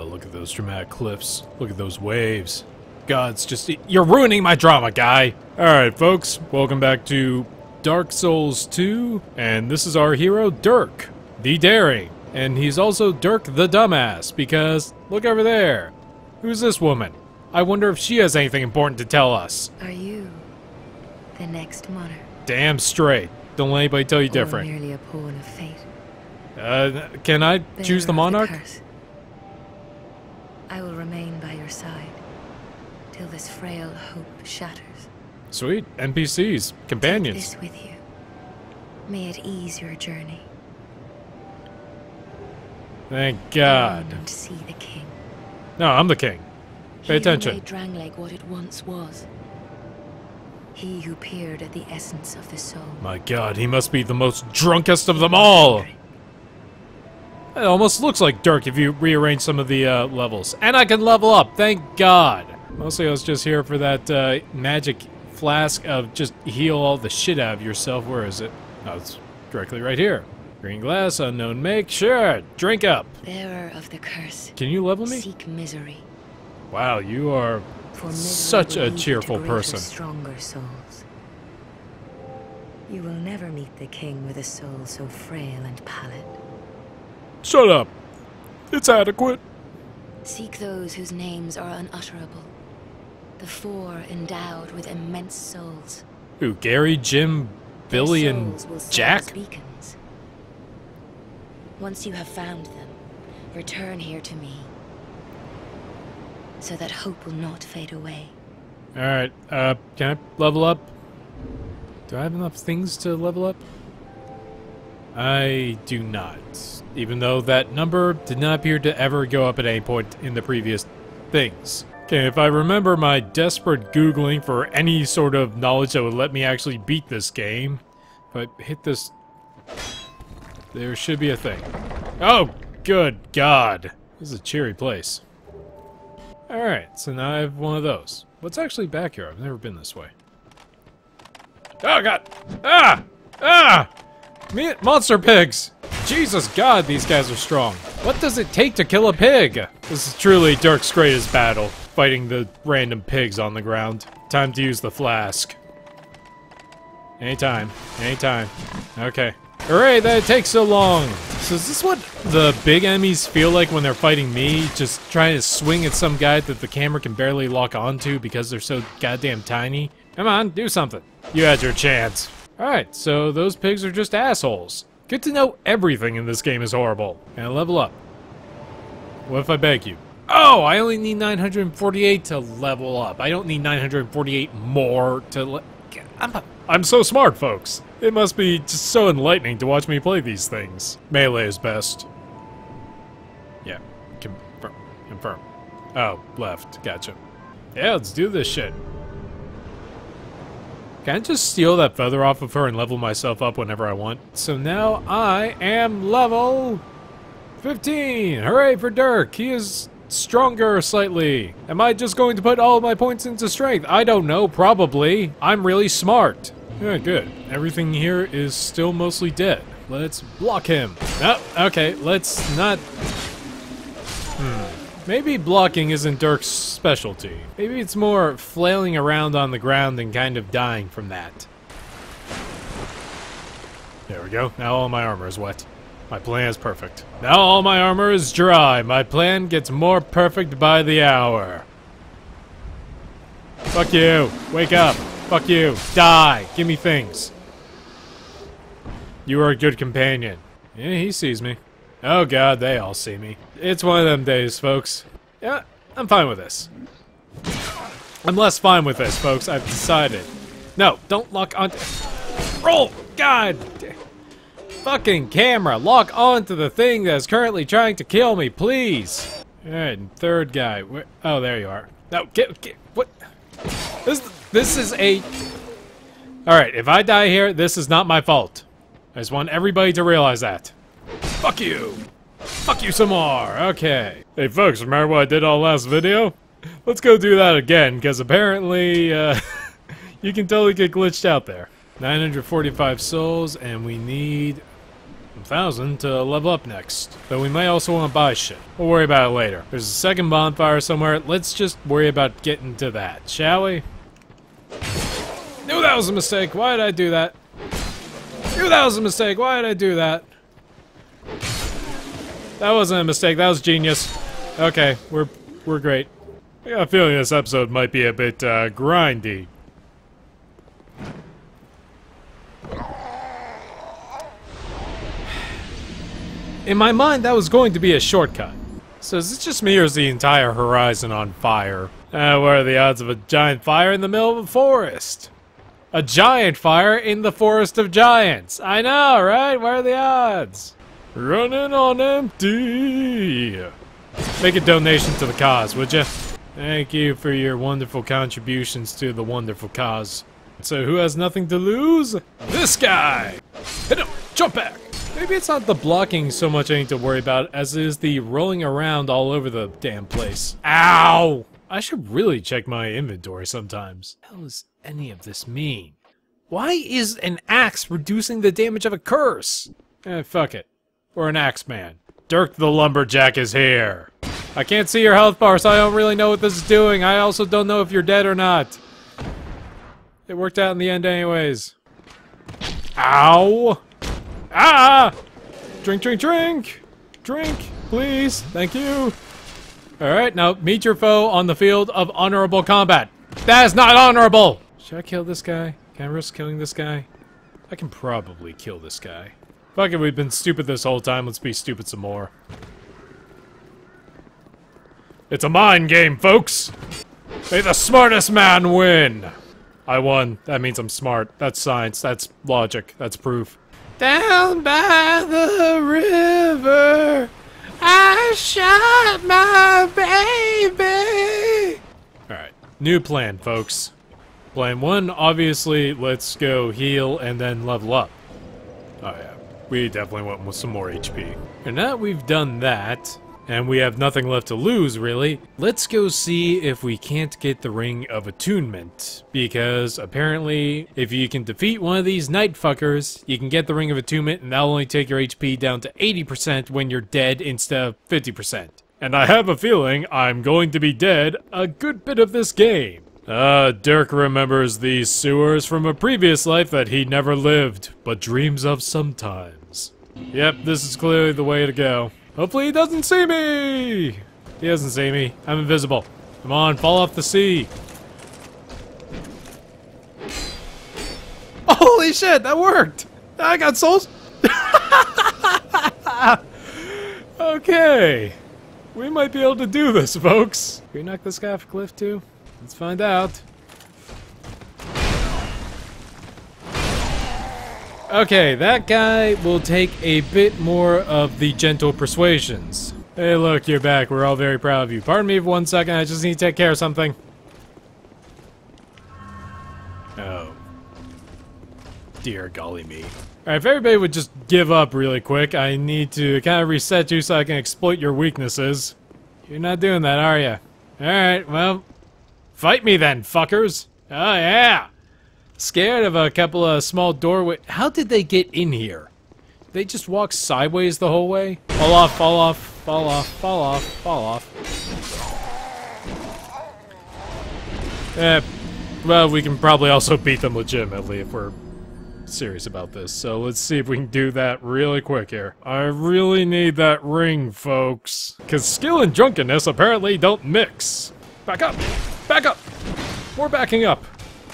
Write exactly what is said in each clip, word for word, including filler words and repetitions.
Oh, look at those dramatic cliffs. Look at those waves. God, it's just... You're ruining my drama, guy! Alright, folks. Welcome back to Dark Souls two. And this is our hero, Dirk, the Daring. And he's also Dirk the Dumbass, because look over there. Who's this woman? I wonder if she has anything important to tell us. Are you the next monarch? Damn straight. Don't let anybody tell you Or different. merely a pawn of fate? Uh, can I choose the Bearer of monarch? curse. I will remain by your side till this frail hope shatters. Sweet. N P Cs. Companions. Take this with you. May it ease your journey. Thank God. And see the king. No, I'm the king. Pay He attention. Who made Drangleic what it once was. He who peered at the essence of the soul. My God, he must be the most drunkest of them all. It almost looks like Dirk if you rearrange some of the uh, levels. And I can level up, thank God. Mostly I was just here for that uh, magic flask of just heal all the shit out of yourself. Where is it? Oh, it's directly right here. Green glass, unknown make. Sure, drink up. Bearer of the curse. Can you level me? Seek misery. Wow, you are For such misery a will lead cheerful to greater, person. Stronger souls. You will never meet the king with a soul so frail and pallid. Shut up. It's adequate. Seek those whose names are unutterable. The four endowed with immense souls. Who, Gary, Jim, Billy, Their and souls will serve Jack? as beacons. Once you have found them, return here to me, so that hope will not fade away. Alright, uh, can I level up? Do I have enough things to level up? I do not. Even though that number did not appear to ever go up at any point in the previous things. Okay, if I remember my desperate Googling for any sort of knowledge that would let me actually beat this game, if I hit this, there should be a thing. Oh, good God. This is a cheery place. Alright, so now I have one of those. What's actually back here? I've never been this way. Oh, God! Ah! Ah! Me monster pigs! Jesus God, these guys are strong. What does it take to kill a pig? This is truly Dirk's greatest battle, fighting the random pigs on the ground. Time to use the flask. Anytime. Anytime. Okay. Hooray that it takes so long! So is this what the big enemies feel like when they're fighting me? Just trying to swing at some guy that the camera can barely lock onto because they're so goddamn tiny? Come on, do something. You had your chance. Alright, so those pigs are just assholes. Good to know everything in this game is horrible. And level up. What if I beg you? Oh, I only need nine hundred forty-eight to level up. I don't need nine hundred forty-eight more to le- I'm, I'm so smart, folks. It must be just so enlightening to watch me play these things. Melee is best. Yeah, confirm. Confirm. Oh, left. Gotcha. Yeah, let's do this shit. Can I just steal that feather off of her and level myself up whenever I want? So now I am level fifteen! Hooray for Dirk! He is stronger slightly. Am I just going to put all of my points into strength? I don't know, probably. I'm really smart. Yeah, good. Everything here is still mostly dead. Let's block him. Oh, okay, let's not... Hmm. Maybe blocking isn't Dirk's specialty. Maybe it's more flailing around on the ground and kind of dying from that. There we go. Now all my armor is wet. My plan is perfect. Now all my armor is dry. My plan gets more perfect by the hour. Fuck you. Wake up. Fuck you. Die. Give me things. You are a good companion. Yeah, he sees me. Oh God, they all see me. It's one of them days, folks. Yeah, I'm fine with this. I'm less fine with this, folks. I've decided. No, don't lock onto... Roll! God! Fucking camera, lock onto the thing that is currently trying to kill me, please! Alright, and third guy. Where... Oh, there you are. No, get... get what? This, this is a... Alright, if I die here, this is not my fault. I just want everybody to realize that. Fuck you! Fuck you some more! Okay. Hey folks, remember what I did all last video? Let's go do that again, because apparently, uh, you can totally get glitched out there. nine hundred forty-five souls, and we need one thousand to level up next. But we might also want to buy shit. We'll worry about it later. There's a second bonfire somewhere. Let's just worry about getting to that, shall we? Knew that was a mistake. Why did I do that? Knew that was a mistake. Why did I do that? That wasn't a mistake. That was genius. Okay, we're we're great. I got a feeling this episode might be a bit uh, grindy. In my mind, that was going to be a shortcut. So is it just me or is the entire horizon on fire? Uh, what are the odds of a giant fire in the middle of a forest? A giant fire in the forest of giants. I know, right? What are the odds? Running on empty. Make a donation to the cause, would you? Thank you for your wonderful contributions to the wonderful cause. So who has nothing to lose? This guy! Hit him! Jump back! Maybe it's not the blocking so much I need to worry about as it is the rolling around all over the damn place. Ow! I should really check my inventory sometimes. What the hell does any of this mean? Why is an axe reducing the damage of a curse? Eh, fuck it. We're an axe man. Dirk the Lumberjack is here. I can't see your health bar, so I don't really know what this is doing. I also don't know if you're dead or not. It worked out in the end anyways. Ow! Ah! Drink, drink, drink! Drink, please. Thank you. Alright, now meet your foe on the field of honorable combat. That is not honorable! Should I kill this guy? Can I risk killing this guy? I can probably kill this guy. Fuck it, we've been stupid this whole time. Let's be stupid some more. It's a mind game, folks! May the smartest man win! I won. That means I'm smart. That's science. That's logic. That's proof. Down by the river, I shot my baby! Alright, new plan, folks. Plan one, obviously, let's go heal and then level up. Oh yeah, we definitely went with some more H P. And now that we've done that, and we have nothing left to lose, really, let's go see if we can't get the Ring of Attunement. Because, apparently, if you can defeat one of these night fuckers, you can get the Ring of Attunement, and that'll only take your H P down to eighty percent when you're dead instead of fifty percent. And I have a feeling I'm going to be dead a good bit of this game. Ah, uh, Dirk remembers these sewers from a previous life that he never lived, but dreams of sometimes. Yep, this is clearly the way to go. Hopefully he doesn't see me! He doesn't see me. I'm invisible. Come on, fall off the sea. Holy shit, that worked! I got souls! Okay. We might be able to do this, folks. Can we knock this guy off a cliff, too? Let's find out. Okay, that guy will take a bit more of the gentle persuasions. Hey, look, you're back. We're all very proud of you. Pardon me for one second. I just need to take care of something. Oh. Dear golly me. Alright, if everybody would just give up really quick, I need to kind of reset you so I can exploit your weaknesses. You're not doing that, are you? Alright, well, fight me then, fuckers. Oh, yeah. Scared of a couple of small doorways. How did they get in here? They just walk sideways the whole way? Fall off, fall off, fall off, fall off, fall off. Eh, well, we can probably also beat them legitimately if we're serious about this. So let's see if we can do that really quick here. I really need that ring, folks. Because skill and drunkenness apparently don't mix. Back up! Back up! We're backing up.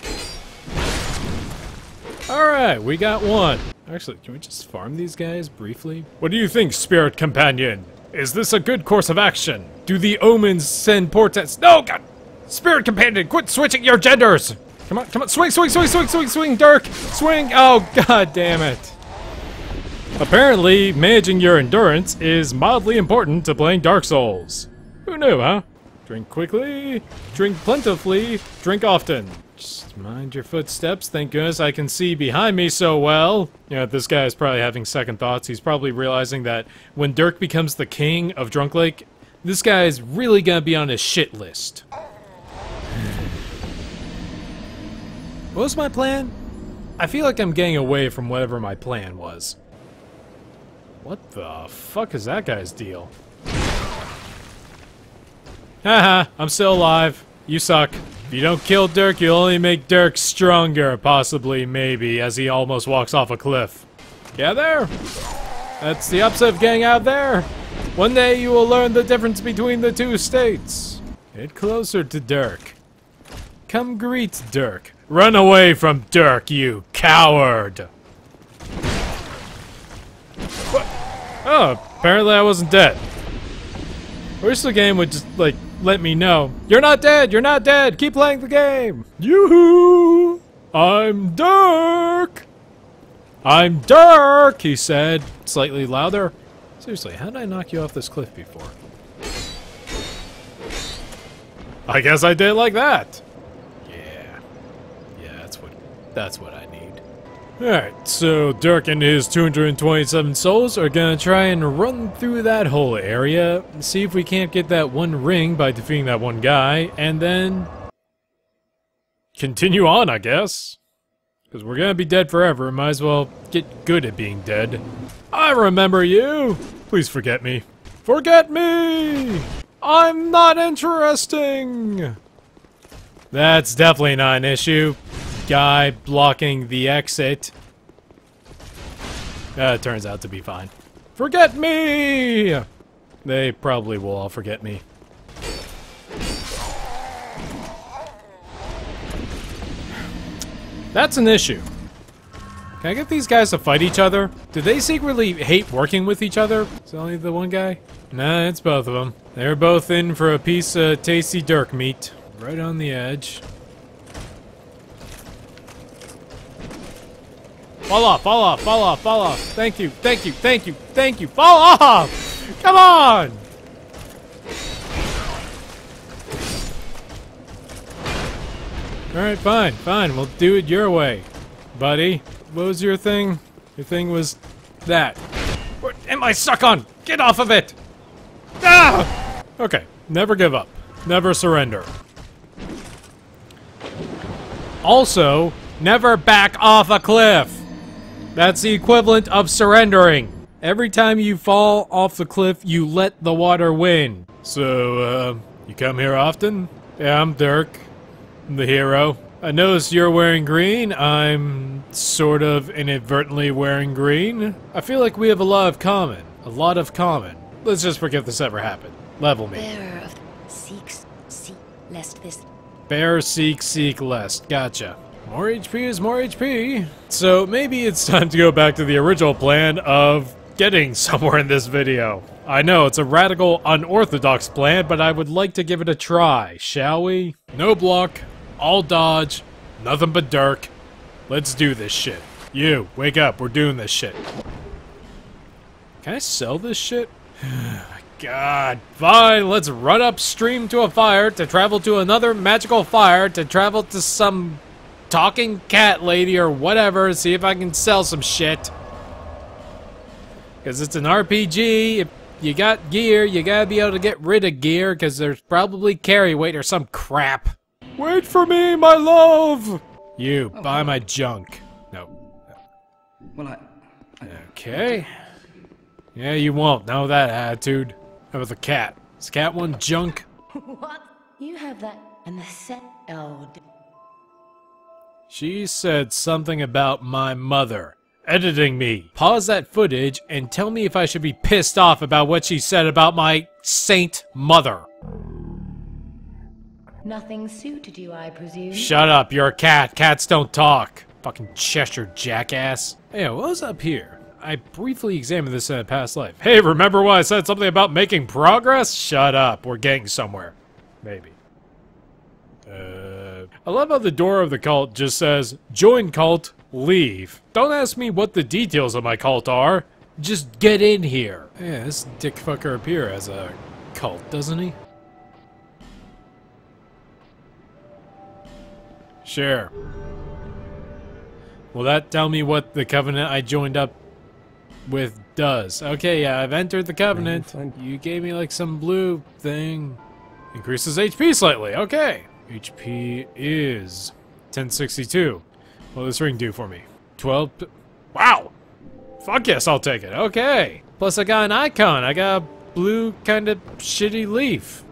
Alright, we got one. Actually, can we just farm these guys briefly? What do you think, Spirit Companion? Is this a good course of action? Do the omens send portents? No, God! Spirit Companion, quit switching your genders! Come on, come on, swing, swing, swing, swing, swing, swing, Dirk! Swing! Oh, god damn it. Apparently, managing your endurance is mildly important to playing Dark Souls. Who knew, huh? Drink quickly, drink plentifully, drink often. Just mind your footsteps. Thank goodness I can see behind me so well. You know, this guy is probably having second thoughts. He's probably realizing that when Dirk becomes the king of Drunk Lake, this guy is really gonna be on his shit list. What was my plan? I feel like I'm getting away from whatever my plan was. What the fuck is that guy's deal? Haha, I'm still alive. You suck. If you don't kill Dirk, you'll only make Dirk stronger, possibly, maybe, as he almost walks off a cliff. Get there? That's the upset of getting out there. One day you will learn the difference between the two states. Get closer to Dirk. Come greet Dirk. Run away from Dirk, you coward! What? Oh, apparently I wasn't dead. I wish the game would just, like, let me know. You're not dead! You're not dead! Keep playing the game! Yoo-hoo! I'm Dirk! I'm Dirk! He said, slightly louder. Seriously, how did I knock you off this cliff before? I guess I did like that. Yeah. Yeah, that's what, that's what I need. Alright, so Dirk and his two hundred twenty-seven souls are gonna try and run through that whole area, see if we can't get that one ring by defeating that one guy, and then continue on, I guess. Because we're gonna be dead forever, might as well get good at being dead. I remember you! Please forget me. Forget me! I'm not interesting! That's definitely not an issue. Guy blocking the exit. Uh, it turns out to be fine. Forget me! They probably will all forget me. That's an issue. Can I get these guys to fight each other? Do they secretly hate working with each other? Is it only the one guy? Nah, it's both of them. They're both in for a piece of tasty Dirk meat. Right on the edge. Fall off, fall off, fall off, fall off. Thank you, thank you, thank you, thank you. Fall off! Come on! Alright, fine, fine. We'll do it your way, buddy. What was your thing? Your thing was that. What am I stuck on? Get off of it! Ah! Okay, never give up. Never surrender. Also, never back off a cliff. That's the equivalent of surrendering. Every time you fall off the cliff, you let the water win. So, uh, you come here often? Yeah, I'm Dirk. I'm the hero. I noticed you're wearing green. I'm sort of inadvertently wearing green. I feel like we have a lot of common. A lot of common. Let's just forget this ever happened. Level me. Bearer of the seeks, seek, lest this... Bear, seek, seek, lest. Gotcha. More H P is more H P. So maybe it's time to go back to the original plan of getting somewhere in this video. I know, it's a radical, unorthodox plan, but I would like to give it a try, shall we? No block, all dodge, nothing but Dirk. Let's do this shit. You, wake up, we're doing this shit. Can I sell this shit? God, fine, let's run upstream to a fire, to travel to another magical fire, to travel to some talking cat lady or whatever, see if I can sell some shit. Because it's an R P G, if you got gear, you gotta be able to get rid of gear, because there's probably carry weight or some crap. Wait for me, my love! You, oh, buy my junk. No. Well, I... I... Okay. Yeah, you won't know that attitude. How about the cat? Is cat one junk? What? You have that and the set... Oh... She said something about my mother. Editing me. Pause that footage and tell me if I should be pissed off about what she said about my saint mother. Nothing suited you, I presume? Shut up, you're a cat. Cats don't talk. Fucking Cheshire jackass. Hey, what was up here? I briefly examined this in a past life. Hey, remember when I said something about making progress? Shut up, we're getting somewhere. Maybe. Uh, I love how the door of the cult just says, join cult, leave. Don't ask me what the details of my cult are. Just get in here. Yeah, this dick fucker up here has a cult, doesn't he? Sure. Will that tell me what the covenant I joined up with does? Okay, yeah, I've entered the covenant. You gave me like some blue thing. Increases H P slightly, okay. H P is ten sixty-two. What will this ring do for me? twelve... Wow! Fuck yes, I'll take it. Okay. Plus, I got an icon. I got a blue kind of shitty leaf.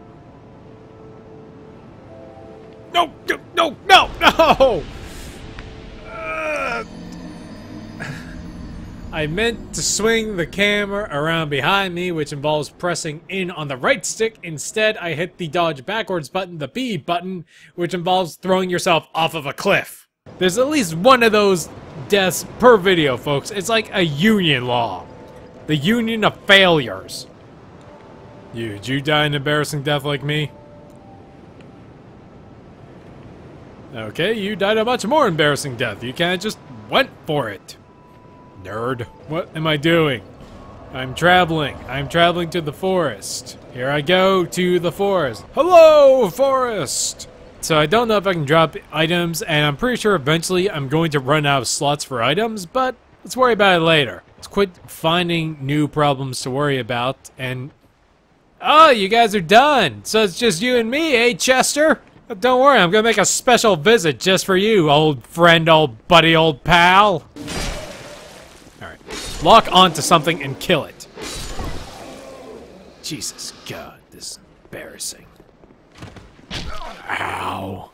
No, no, no, no, no! Uh, I meant to swing the camera around behind me, which involves pressing in on the right stick. Instead, I hit the dodge backwards button, the B button, which involves throwing yourself off of a cliff. There's at least one of those deaths per video, folks. It's like a union law. The union of failures. You, did you die an embarrassing death like me? Okay, you died a much more embarrassing death. You kinda just went for it. Nerd. What am I doing? I'm traveling. I'm traveling to the forest. Here I go to the forest. Hello, forest! So I don't know if I can drop items, and I'm pretty sure eventually I'm going to run out of slots for items, but let's worry about it later. Let's quit finding new problems to worry about, and... Oh, you guys are done! So it's just you and me, eh, Chester? Don't worry, I'm gonna make a special visit just for you, old friend, old buddy, old pal. Alright. Lock onto something and kill it. Jesus God, this is embarrassing. Ow.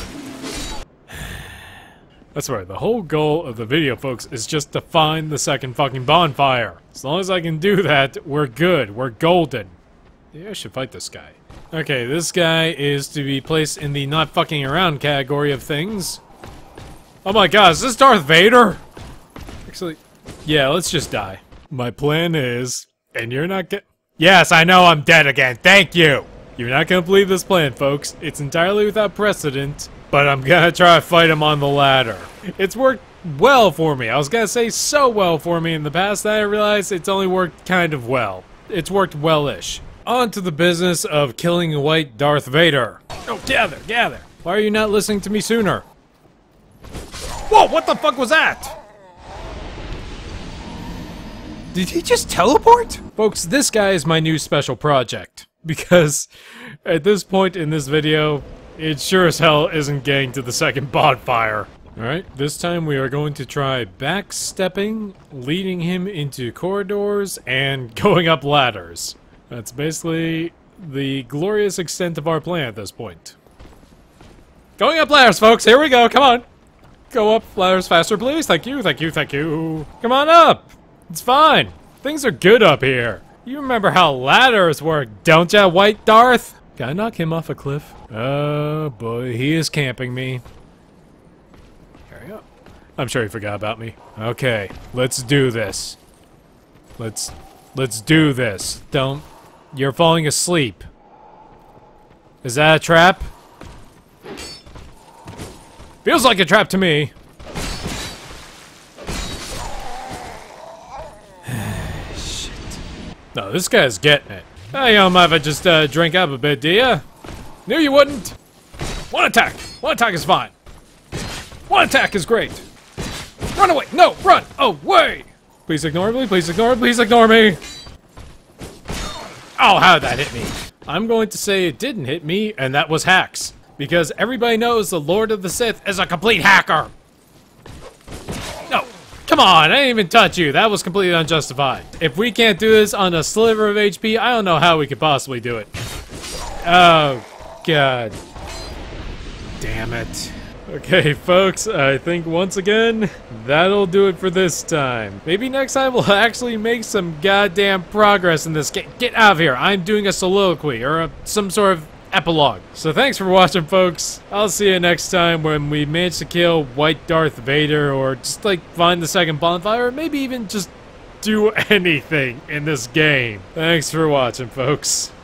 That's right, the whole goal of the video, folks, is just to find the second fucking bonfire. As long as I can do that, we're good. We're golden. Yeah, I should fight this guy. Okay, this guy is to be placed in the not fucking around category of things. Oh my god, is this Darth Vader? Actually, yeah, let's just die. My plan is, and you're not get- Yes, I know I'm dead again, thank you! You're not gonna believe this plan, folks. It's entirely without precedent, but I'm gonna try to fight him on the ladder. It's worked well for me. I was gonna say so well for me in the past that I realized it's only worked kind of well. It's worked well-ish. On to the business of killing a white Darth Vader. Oh, gather, gather. Why are you not listening to me sooner? Whoa, what the fuck was that? Did he just teleport? Folks, this guy is my new special project. Because at this point in this video, it sure as hell isn't getting to the second bonfire. Alright, this time we are going to try backstepping, leading him into corridors, and going up ladders. That's basically the glorious extent of our plan at this point. Going up ladders, folks! Here we go, come on! Go up ladders faster, please! Thank you, thank you, thank you! Come on up! It's fine! Things are good up here! You remember how ladders work, don't ya, White Darth? Can I knock him off a cliff? Oh boy, he is camping me. Here we go. I'm sure he forgot about me. Okay, let's do this. Let's... Let's do this. Don't... You're falling asleep. Is that a trap? Feels like a trap to me. Shit. No, this guy's getting it. Oh, you don't mind if I just uh, drink up a bit, do ya? Knew you wouldn't. One attack. One attack is fine. One attack is great. Run away. No, run away. Please ignore me. Please ignore me. Please ignore me. Oh, how did that hit me? I'm going to say it didn't hit me, and that was hacks. Because everybody knows the Lord of the Sith is a complete hacker. No, come on, I didn't even touch you. That was completely unjustified. If we can't do this on a sliver of H P, I don't know how we could possibly do it. Oh, God. Damn it. Okay, folks, I think once again, that'll do it for this time. Maybe next time we'll actually make some goddamn progress in this game. Get out of here. I'm doing a soliloquy or a, some sort of epilogue. So thanks for watching, folks. I'll see you next time when we manage to kill White Darth Vader or just, like, find the second bonfire or maybe even just do anything in this game. Thanks for watching, folks.